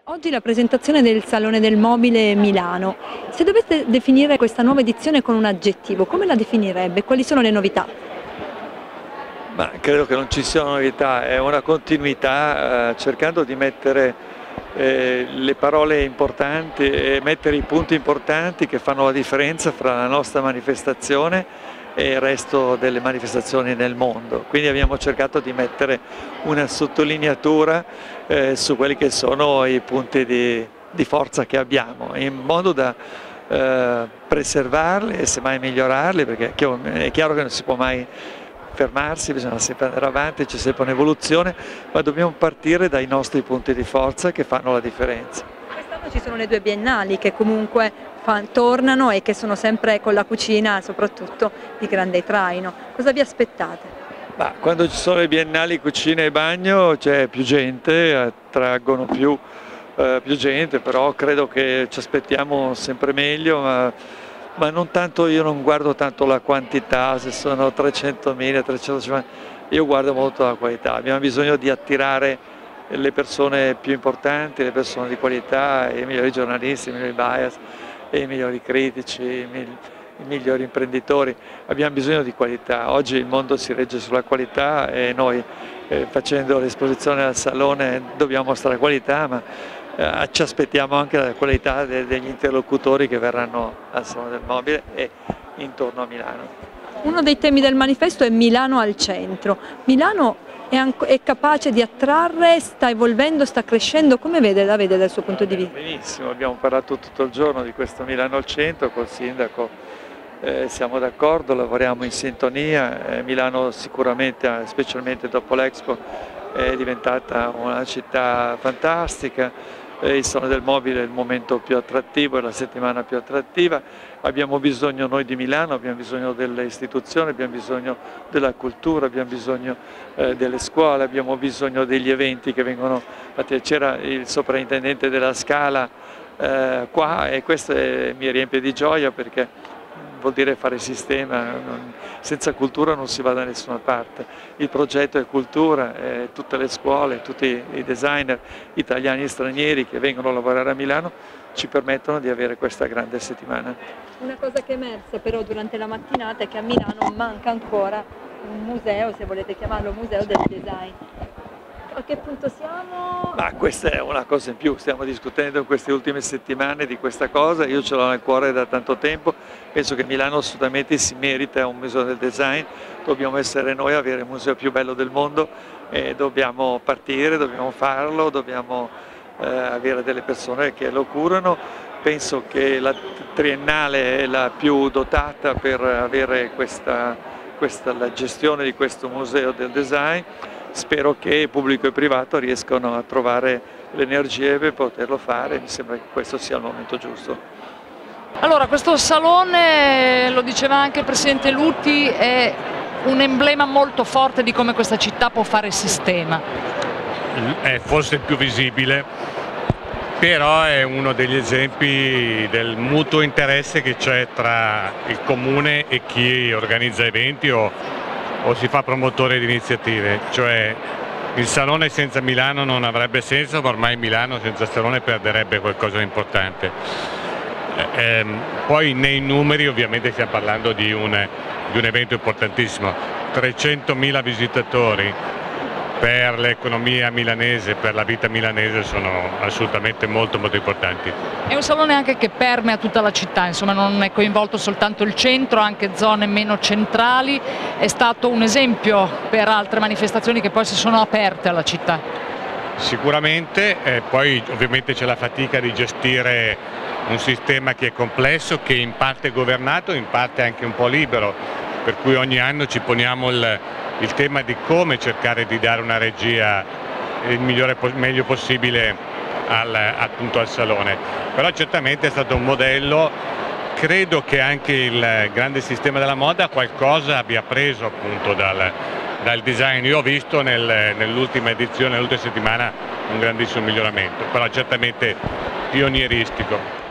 Oggi la presentazione del Salone del Mobile Milano. Se doveste definire questa nuova edizione con un aggettivo, come la definirebbe? Quali sono le novità? Ma credo che non ci siano novità, è una continuità cercando di mettere le parole importanti e mettere i punti importanti che fanno la differenza fra la nostra manifestazione e il resto delle manifestazioni nel mondo. Quindi abbiamo cercato di mettere una sottolineatura su quelli che sono i punti di forza che abbiamo, in modo da preservarli e semmai migliorarli, perché è chiaro che non si può mai fermarsi, bisogna sempre andare avanti, c'è sempre un'evoluzione, ma dobbiamo partire dai nostri punti di forza che fanno la differenza. Quest'anno ci sono le due biennali che comunque tornano e che sono sempre con la cucina soprattutto di grande traino. Cosa vi aspettate? Ma quando ci sono le biennali cucina e bagno c'è più gente, attraggono più gente, però credo che ci aspettiamo sempre meglio. Ma non tanto, io non guardo tanto la quantità, se sono 300.000, 350.000, io guardo molto la qualità. Abbiamo bisogno di attirare le persone più importanti, le persone di qualità, i migliori giornalisti, i migliori bias, i migliori critici, i migliori imprenditori. Abbiamo bisogno di qualità. Oggi il mondo si regge sulla qualità e noi facendo l'esposizione al Salone dobbiamo mostrare qualità, ma ci aspettiamo anche la qualità degli interlocutori che verranno al Salone del Mobile e intorno a Milano. Uno dei temi del manifesto è Milano al centro. Milano è capace di attrarre, sta evolvendo, sta crescendo, come la vede dal suo punto di vista? Benissimo, abbiamo parlato tutto il giorno di questo Milano al centro col sindaco, siamo d'accordo, lavoriamo in sintonia, Milano sicuramente, specialmente dopo l'Expo, è diventata una città fantastica. Il Salone del Mobile è il momento più attrattivo, è la settimana più attrattiva, abbiamo bisogno noi di Milano, abbiamo bisogno delle istituzioni, abbiamo bisogno della cultura, abbiamo bisogno delle scuole, abbiamo bisogno degli eventi che vengono fatti. C'era il sovrintendente della Scala qua e questo mi riempie di gioia perché vuol dire fare sistema, senza cultura non si va da nessuna parte. Il progetto è cultura, tutte le scuole, tutti i designer italiani e stranieri che vengono a lavorare a Milano ci permettono di avere questa grande settimana. Una cosa che è emersa però durante la mattinata è che a Milano manca ancora un museo, se volete chiamarlo museo del design. A che punto siamo? Ma questa è una cosa in più, stiamo discutendo in queste ultime settimane di questa cosa, io ce l'ho nel cuore da tanto tempo, penso che Milano assolutamente si merita un museo del design, dobbiamo essere noi a avere il museo più bello del mondo e dobbiamo partire, dobbiamo farlo, dobbiamo avere delle persone che lo curano. Penso che la triennale è la più dotata per avere la gestione di questo museo del design. Spero che pubblico e privato riescano a trovare le energie per poterlo fare, mi sembra che questo sia il momento giusto. Allora, questo salone, lo diceva anche il Presidente Lutti, è un emblema molto forte di come questa città può fare sistema. È forse il più visibile, però è uno degli esempi del mutuo interesse che c'è tra il comune e chi organizza eventi o si fa promotore di iniziative, cioè il Salone senza Milano non avrebbe senso, ma ormai Milano senza Salone perderebbe qualcosa di importante. Poi nei numeri ovviamente stiamo parlando di un evento importantissimo, 300.000 visitatori per l'economia milanese, per la vita milanese sono assolutamente molto importanti. È un salone anche che permea tutta la città, insomma non è coinvolto soltanto il centro, anche zone meno centrali, è stato un esempio per altre manifestazioni che poi si sono aperte alla città. Sicuramente, poi ovviamente c'è la fatica di gestire un sistema che è complesso, che in parte è governato, in parte anche un po' libero, per cui ogni anno ci poniamo il tema di come cercare di dare una regia il meglio possibile appunto al Salone. Però certamente è stato un modello, credo che anche il grande sistema della moda qualcosa abbia preso appunto dal design. Io ho visto nell'ultima edizione, nell'ultima settimana, un grandissimo miglioramento, però certamente pionieristico.